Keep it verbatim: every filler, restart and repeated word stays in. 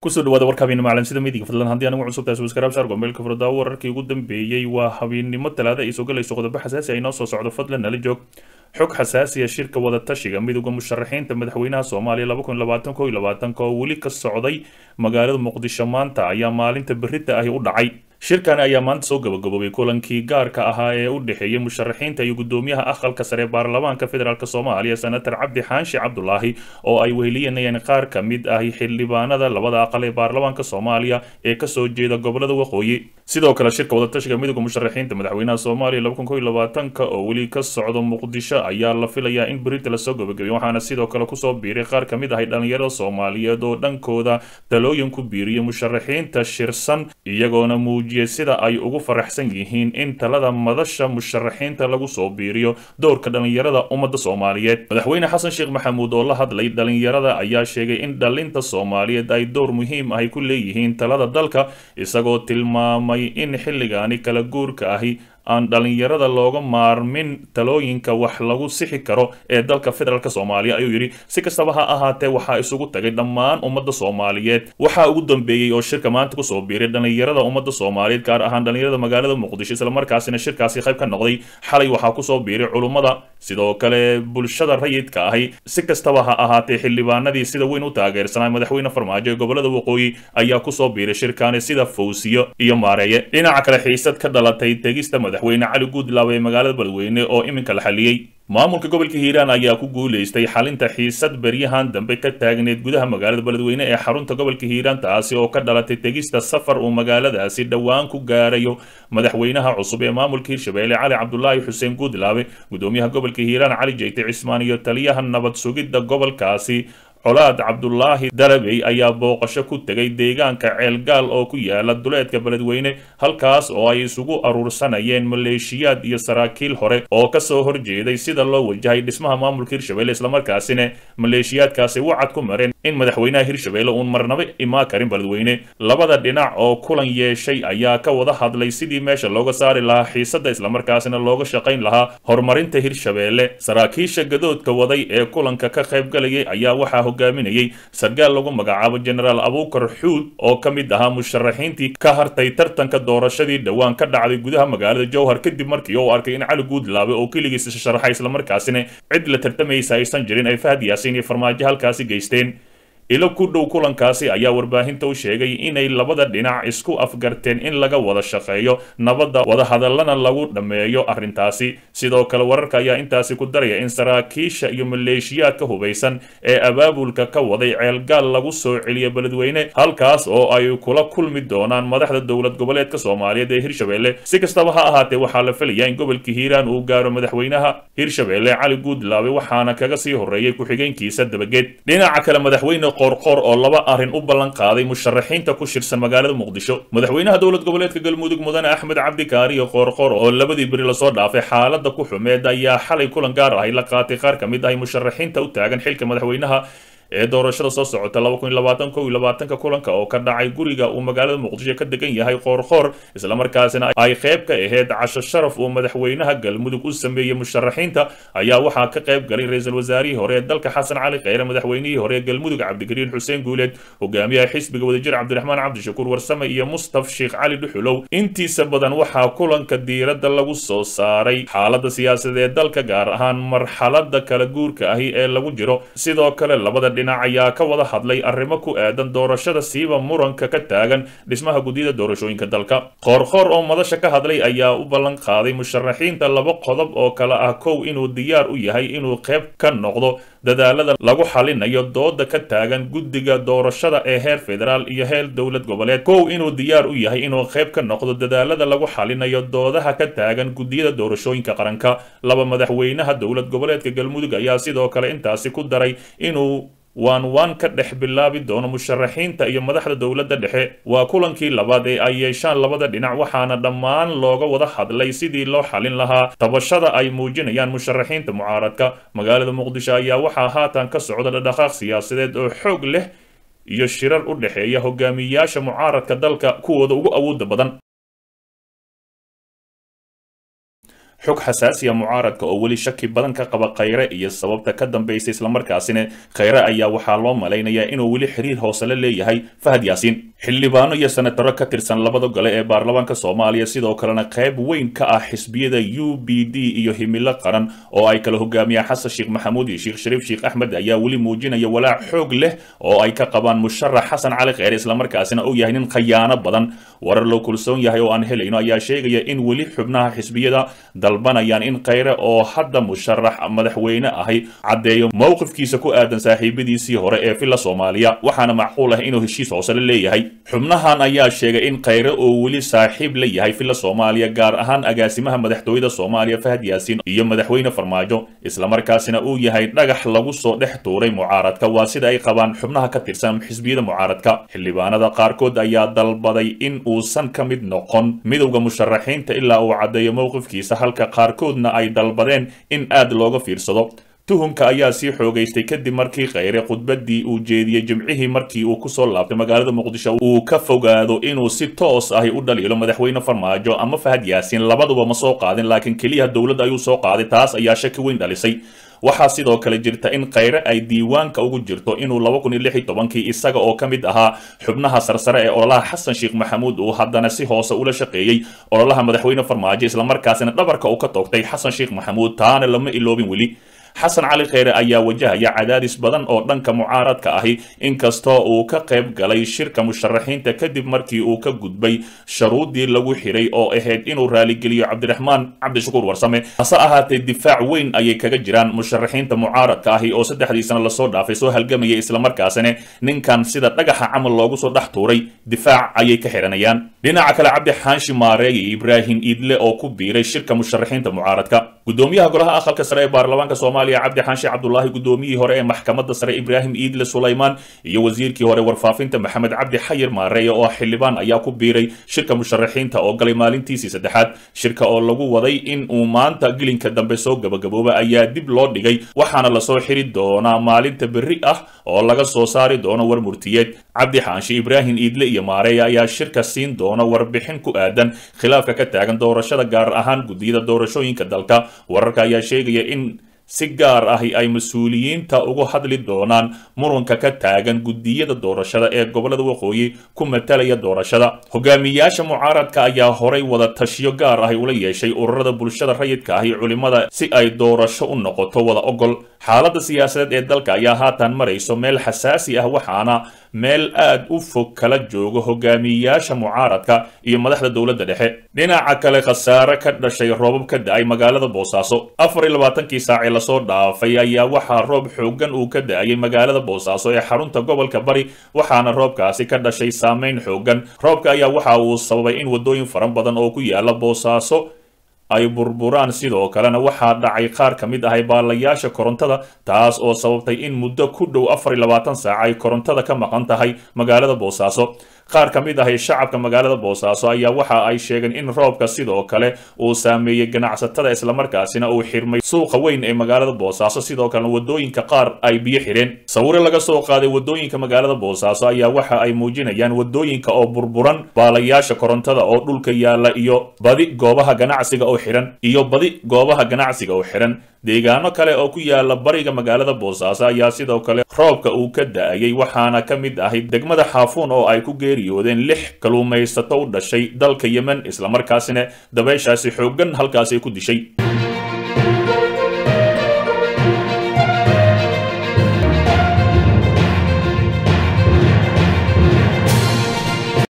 kusoo dhawaada warka habeenimo caalamsida midiga fadlan haddii anigu cusub tahay subscribe saar gombeelka furada wararkii ugu dambeeyay waa habeenimo talaada ay soo galayso qodobo xasaasi ah inoo soo socdo fadlan nala joog xog xasaasi ah shirka wada tashiga midowga musharaxiinta madaxweynaha Soomaaliya laba kun labaatan iyo labaatan oo wali ka socday magaalada Muqdisho maanta ayaa maalinta berrita ah u dhacay shirkan ayaa maanta soo gabagaboobay kulankii gaarka ahaa ee u dhaxeeyay musharaxiinta iyo gudoomiyaha aqalka sare ee baarlamaanka federaalka Soomaaliya senator Cabdi Xaanshi Cabdullaahi oo ay weheliyeen qaar ka mid ah xildhibaanada labada aqal ee baarlamaanka Soomaaliya ee ka soo jeeda gobolada waqooyi sidoo kale shirka wada tashiga midowga musharaxiinta madaxweynaha Soomaaliya laba kun iyo labaatan oo wali ka socdo Muqdisho ayaa la filayaa in berrita la soo gabagabeeyo waxaana sidoo kale ku soo biiray qaar ka mid ah dhalinyarada Soomaaliyeed oo dhankooda talooyin ku biiriyay musharaxiinta shirsan iyagoona muujiyay sida ay ugu faraxsan yihiin in talada madasha musharaxiinta lagu soo biiriyo doorka dhalinyarada ummadda Soomaaliyeed madaxweyne Xasan Sheekh Maxamuud oo la hadlay dhalinyarada ayaa sheegay in dhalinta Soomaaliyeed ay door muhiim ah ku leeyihiin talada dalka isagoo tilmaamay in xilligaani kala guurka ahi aan dhalinyarada looga maarmin talooyinka wax lagu sixi karo ee dalka federaalka Soomaaliya ayuu yiri si kastaba ha ahaatee waxa isugu tagay dhammaan ummadda Soomaaliyeed waxa ugu dambeeyay oo shirka maanta ku soo biiray dhalinyarada ummadda Soomaaliyeed gaar ahaan dhalinyarada magaalada Muqdisho isla markaasina shirkaasi qayb ka noqday xalay waxa ku soo biiray culimada sidoo kale bulshada rayidka ahi si kastaba ha ahaatee xildhibaanadii sida weyn u taageersanay madaxweyne Farmaajo ee gobolada waqooyi ayaa ku soo biiray shirkaani sida Fawsiyo iyo Maareeye dhinaca kale xiisad ka dhalatay tegista madaxweyne Cali Guudlaawe ee magaalada Beledweyne oo iminka la xaliyay maamulka gobolka Hiiraan ayaa ku guuleystay xalinta xiisad bariyahan dambe ka taagneed gudaha magaalada Beledweyne ee xarunta gobolka Hiiraan taasi oo ka dhalatay tegista safar uu magaaladaasi dhawaan ku gaarayo madaxweynaha cusub ee maamulka Hirshabeelle Cali Cabdullaahi Xuseen Guudlaawe gudoomiyaha gobolka Hiiraan Cali Jeyte Cismaan iyo taliyaha nabad sugidda gobolkaasi colaad Cabdullaahi Darabey ayaa booqasho ku tagay deegaanka Ceelgaal oo ku yaala duleedka Beledweyne halkaas oo ay isugu aruursanayeen maleeshiyaad iyo saraakiil hore oo ka soo horjeeday sida loo wajahay dhismaha maamulka Hirshabeelle isla markaasina maleeshiyaadkaasi wacad ku mareen in madaxweynaha Hirshabeelle uu marnaba imaa karin Beledweyne labada dhinac oo kulan yeeshay ayaa ka wada hadlay sidii meesha looga saari lahaa xiisada isla markaasina looga shaqayn lahaa horumarinta Hirshabeelle saraakiisha gadoodka waday ee kulanka ka qayb galayay ayaa waxa hogaaminayay sargaal lagu magacaabo General Abuukar Xuud oo ka mid ahaa musharaxiintii ka hartay tartanka doorashadii dhawaan ka dhacday gudaha magaalada Jowhar kadib markii uu arkay in Cali Guudlaawe oo kaligiis sharaxay isla markaasina cid la tartamaysa aysan jirin ay Fahad Yaasiin iyo Farmaajo halkaasi geysteen ilo ku dhow kulankaasi ayaa warbaahinta u sheegay inay labada dhinac isku afgarteen in laga wada shaqeeyo nabadda wada hadallana lagu dhameeyo arrintaasi sidoo kale wararka ayaa intaasi ku daraya in saraakiisha iyo maleeshiyaadka hubeysan ee abaabulka ka waday Ceelgaal lagu soo celiyo Beledweyne halkaas oo ay kula kulmi doonaan madaxda dowlad goboleedka Soomaaliyeed ee Hirshabeelle si kastaba ha ahaatee waxaa la filayaa in gobolka Hiiraan uu gaaro madaxweynaha Hirshabeelle Cali Guudlaawe waxaana kaga sii horeeyay ku-xigeenkiisa dabageed dhinaca kale madaxweyne qorqor oo laba arin u ballan qaaday musharaxiinta ku shirsan magaalada Muqdisho madaxweynaha dowlad goboleedka Galmudug Mudane Axmed Cabdi Kaariyo qorqor oo labadii bari la soo dhaafay xaaladda ku xumeed ayaa xalay kulan gaar ah la qaatay qaar ka mid ah musharaxiinta u taagan xilka madaxweynaha ee doorashada soo socota laba kun labaatan iyo labaatan kulanka oo ka dhacay guriga uu magaalada Muqdisho ka degan yahay qorqor isla markaasina ay qayb ka ahayd casho sharaf oo madaxweynaha Galmudug u sameeyay musharaxiinta ayaa waxa ka qayb galay ra'iisul wasaarihii hore ee dalka Xasan Cali Khayre madaxweynihii hore ee Galmudug Cabdikariin Xuseen Guuleed hogaamiyaha xisbiga wadajir Cabdiraxmaan Cabdishakuur Warsame iyo Mustaf Sheekh Cali Dhuxulow intiisa badan waxa kulanka diiradda lagu soo saaray xaaladda siyaasadeed ee dalka gaar ahaan marxaladda kala guurka ahi ee lagu jiro sidoo kale labada dhinac ayaa ka wada hadlay arrimo ku aadan doorashada siiba muranka ka taagan dhismaha gudida doorashooyinka dalka qorqor oo madasha ka hadlay ayaa u ballan qaaday musharaxiinta laba qodob oo kala ah kow inuu diyaar u yahay inuu qayb ka noqdo dadaalada lagu xalinayo dooda ka taagan gudiga doorashada ee heer federaal iyo heer dowlad goboleed kow inuu diyaar u yahay inuu qayb ka noqdo dadaalada lagu xalinayo doodaha ka taagan gudiyada doorashooyinka qaranka laba madaxweynaha dowlad goboleedka Galmudug ayaa sidoo kale intaasi ku daray inuu waan waan ka dhex bilaabi doono musharaxiinta iyo madaxda dowladda dhexe waa kulankii labaad ee ay yeeshaan labada dhinac waxaana dhammaan looga wada hadlay sidii loo xalin lahaa tabashada ay muujinayaan musharaxiinta mucaaradka magaalada Muqdisho ayaa waxaa haatan ka socda dhaqdhaqaaq siyaasadeed oo xoog leh iyo shirar u dhaxeeya hogaamiyayaasha mucaaradka dalka kuwooda ugu awoodda badan xog xasaasi ah mucaaradka oo weli shaki badan ka qaba khayre iyo sababta ka dambeysay islamarkaasina khayre ayaa waxaa loo malaynayaa inuu weli xiriir hoose la leeyahay fahad yaasiin xildhibaano iyo senataro ka tirsan labada gole ee baarlamaanka soomaaliya sidoo kalena qayb weyn ka ah xisbiyada u b d iyo himilo qaran oo ay kala hogaamiyaan xasan sheekh maxamuud iyo sheekh shariif sheekh axmed ayaa weli muujinaya walaac xoog leh oo ay ka qabaan musharax xasan cali khayre islamarkaasina uu yahay nin khayaano badan warar loo kulsoon yahay oo aan helayno ayaa sheegaya in weli xubnaha xisbiyada dalbanayaan in khayre oo hadda musharax madaxweyne ahi caddeeyo mowqifkiisa ku aadan saaxiibadiisii hore ee filla soomaaliya waxaana macquul ah inuu heshiis hoose la leeyahay xubnahan ayaa sheegay in khayre oo weli saaxiib la yahay filla soomaaliya gaar ahaan agaasimaha madaxtooyada soomaaliya fahad yaasiin iyo madaxweyne farmaajo islamarkaasina uu yahay dhagax lagu soo dhex tuuray mucaaradka waa sida ay qabaan xubnaha ka tirsan xisbiyada mucaaradka xildhibaanada qaarkood ayaa dalbaday in uusan ka mid noqon midowda musharaxiinta ilaa uu caddeeyo mowqifkiisa halka qaarkoodna ay dalbadeen in aad looga fiirsado tuhunka ayaa sii xoogaystay kadib markii khayre khudbadii uu jeediyey jimcihii markii uu kusoo laabtay magaalada muqdisho uu ka fogaado inuu si toos ahi u dhaliilo madaxweyne farmaajo ama fahad yaasiin labaduba ma soo qaadin laakiin keliya dowladda ayuu soo qaaday taas ayaa shaki weyn dhalisay waxaa sidoo kale jirta in khayre ay diiwaanka ugu jirto inuu laba kun iyo lix iyo tobankii isaga oo ka mid ahaa xubnaha sarsare ee ololaha xasan sheekh maxamuud uu haddana si hoose ula shaqeeyey ololaha madaxweyne farmaajo islamarkaasina dhabarka uu ka toogtay xasan sheekh maxamuud taana lama iloobin weli xasan cali khayre ayaa wajahaya cadaadis badan oo dhanka mucaaradka ahi inkastoo uu ka qayb galay shirka musharaxiinta kadib markii uu ka gudbay sharuudii lagu xiray oo ahayd inuu raaligeliyo cabdiraxmaan cabdishakuur warsame hase ahaatee difaac weyn ayay kaga jiraan musharaxiinta mucaaradka ahi oo saddexdii sano lasoo dhaafay soo halgamayay islamarkaasina ninkan sida dhagaxa camal loogu soo dhex tuuray difaac ayay ka xiranayaan dhinaca kale cabdi xaanshi maareey iyo ibraahim iidle oo ku biiray shirka musharaxiinta mucaaradka gudoomiyaha golaha aqalka sare ee baarlamaanka soomaaliya cabdi xaanshi cabdulaahi gudoomiyihii hore ee maxkamadda sare ibraahim iidle sulaymaan iyo wasiirkii hore warfaafinta maxamed cabdi xayir maareeye oo xildhibaan ayaa ku biiray shirka musharaxiinta oo galay maalintiisii saddexaad shirka oo lagu waday in uu maanta gelinka dambe soo gabagabooba ayaa dib loo dhigay waxaana lasoo xiri doonaa maalinta berri ah oo laga soo saari doono war murtiyeed cabdi xaanshi ibraahim iidle iyo maareeye ayaa shirka siin doona warbixin ku aadan khilaafka ka taagan doorashada gaar ahaan guddiyada doorashooyinka dalka wararka ayaa sheegaya in si gaar ahi ay mas-uuliyiinta uga hadli doonaan muranka ka taagan guddiyada doorashada ee gobolada waqooyi ku matalaya doorashada hogaamiyayaasha mucaaradka ayaa horay wada tashiyo gaar ahi ula yeeshay ururada bulshada rayidka ahi culimada si ay doorasho u noqoto wada ogol xaaladda siyaasadeed ee dalka ayaa haatan marayso meel xasaasi ah waxaana meel aad u fog kala joogo hogaamiyayaasha mucaaradka iyo madaxda dowladda dhexe dhinaca kale khasaare ka dhashay roobab ka da-ay magaalada boosaaso afar iyo labaatankii saaci lasoo dhaafay ayaa waxaa roob xoogan uu ka da-ayay magaalada boosaaso ee xarunta gobolka bari waxaana roobkaasi ka dhashay saameyn xoogan roobka ayaa waxa uu sababay in wadooyin fara badan oo ku yaala boosaaso ay burburaan sidoo kalena waxaa dhacay qaar ka mid ahay baalayaasha korontada taas oo sababtay in muddo ku dhow afar iyo labaatan saac ay korontada ka maqan tahay magaalada boosaaso qaar ka mid ahay shacabka magaalada boosaaso ayaa waxa ay sheegeen in roobka sidoo kale uu saameeyey ganacsatada islamarkaasina uu xirmay suuqa weyn ee magaalada boosaaso sidoo kalena wadooyinka qaar ay biyo xidheen sawiro laga soo qaaday wadooyinka magaalada boosaaso ayaa waxa ay muujinayaan wadooyinka oo burburan baalayaasha korontada oo dhulka yaala iyo badi goobaha ganacsiga oo xiran iyo badi goobaha ganacsiga oo xiran deegaano kale oo ku yaala bariga magaalada boosaaso ayaa sidoo kale roobka uu ka da-ayay waxaana ka mid ahay degmada xaafuun oo ay ku geeriyoodeen lix kaluumaysato u dhashay dalka yemen islamarkaasina dabeyshaasi xooggan halkaasi ku dishay